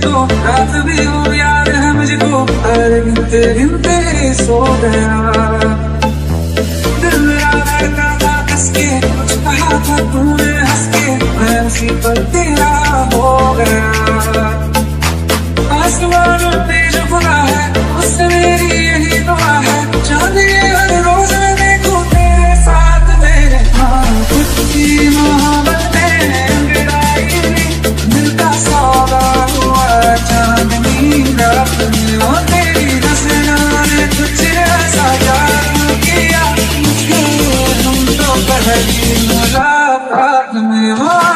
तो रात भी हो याद है मुझको, हर गिनते गिनते सो गया। दिल मेरा धड़का था कसके, कुछ कहा था तूने हंस के, मैं उसी पर तेरा हो गया। आसमानों पे जो खुदा है उससे मेरी यही दुआ है, चांद ये हर रोज मैं देखूं तेरे साथ मेरे। हाँ खुद की मोहब्बत में अंगड़ाई दिल का सौदा हुआ, चांदनी रात में वो तेरी नजरों ने कुछ ऐसा जादू किया मुझको, तुम तो पहली मुलाकात में वहाँ।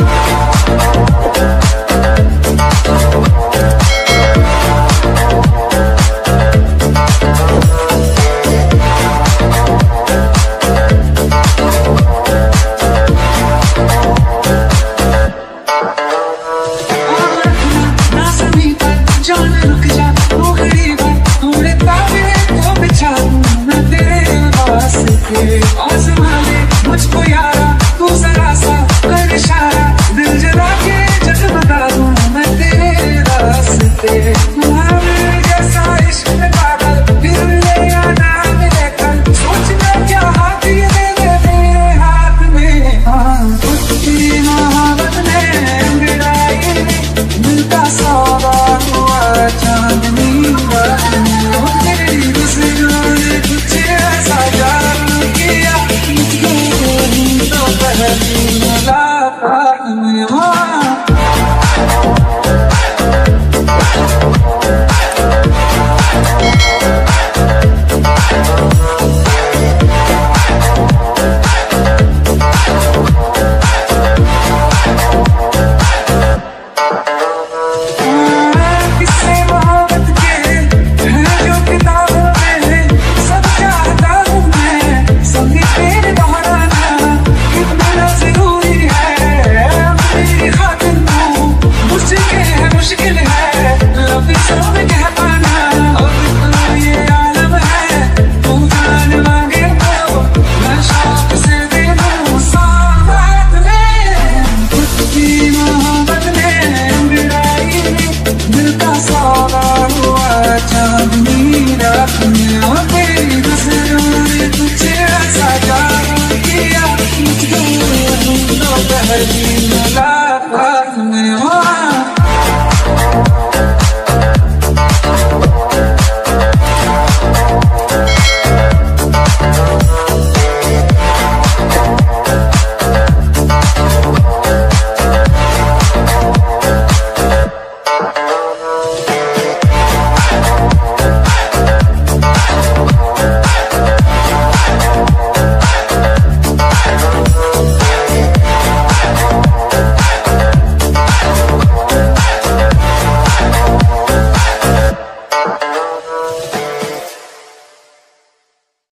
मुझको यारा तू जरा सा कर इशारा, दिल जला के जग बता दूं मैं तेरे रास्ते। जैसा इश्क में पागल फिर मिले या ना मिले कल, सोचना क्या हाथ ये दे दे मेरे हाथ में। हाँ खुद की मोहब्बत में अंगड़ाई दिल का सौदा हुआ, चांदनी रात में वो तेरी नजरों ने कुछ ऐसा जादू किया मुझको, तो पहली मुलाकात में वहाँ। चांदनी रात में वो तेरी नजरों ने कुछ ऐसा जादू किया मुझको, तो पहली